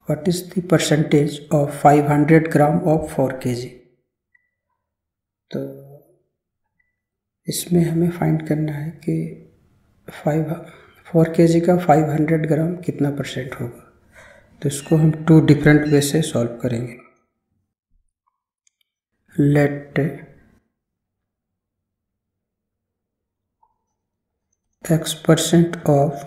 What is the percentage of 500 gram of 4 kg। तो इसमें हमें फाइंड करना है कि 4 kg का 500 ग्राम कितना परसेंट होगा। तो इसको हम 2 डिफरेंट वे से सॉल्व करेंगे। Let x% of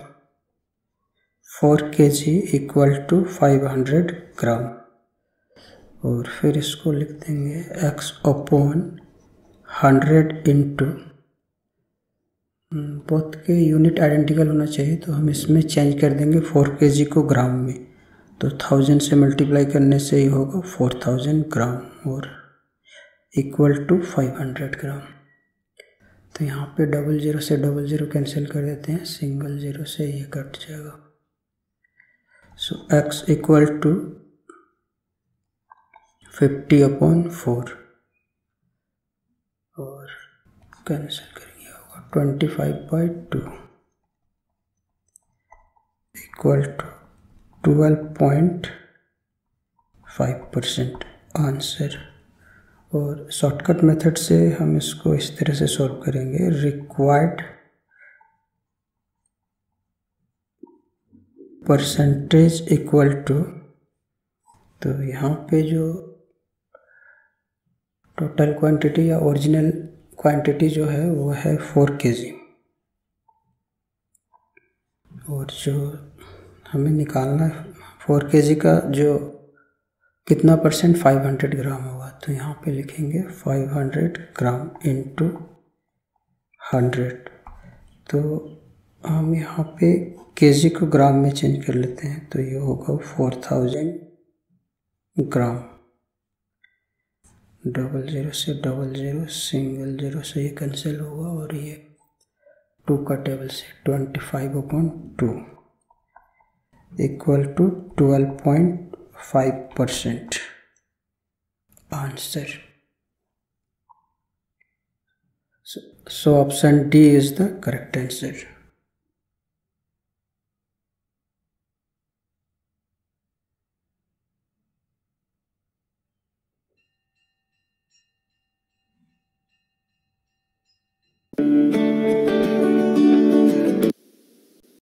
4 kg equal to 500 gram, और फिर इसको लिख देंगे x अपॉन 100 इंटू, बोथ के यूनिट आइडेंटिकल होना चाहिए तो हम इसमें चेंज कर देंगे 4 kg को ग्राम में, तो 1000 से मल्टीप्लाई करने से ही होगा 4000 ग्राम, और इक्वल टू 500 ग्राम। तो यहाँ पे 00 से 00 कैंसिल कर देते हैं, सिंगल 0 से ये कट जाएगा। सो x इक्वल टू 50/4 और कैंसिल करेंगे होगा 25/2 इक्वल टू 12.5% आंसर। और शॉर्टकट मेथड से हम इसको इस तरह से सॉल्व करेंगे, रिक्वायर्ड परसेंटेज इक्वल टू, तो यहाँ पे जो टोटल क्वांटिटी या ओरिजिनल क्वांटिटी जो है वो है 4 kg, और जो हमें निकालना है 4 kg का जो कितना परसेंट 500 ग्राम होगा। तो यहाँ पे लिखेंगे 500 ग्राम इंटू 100, तो हम यहाँ पे केजी को ग्राम में चेंज कर लेते हैं, तो ये होगा 4000 ग्राम। 00 से 00 सिंगल 0 से ये कैंसिल होगा, और ये 2 का टेबल से 25/2 equal to 12.5% answer. So option D is the correct answer.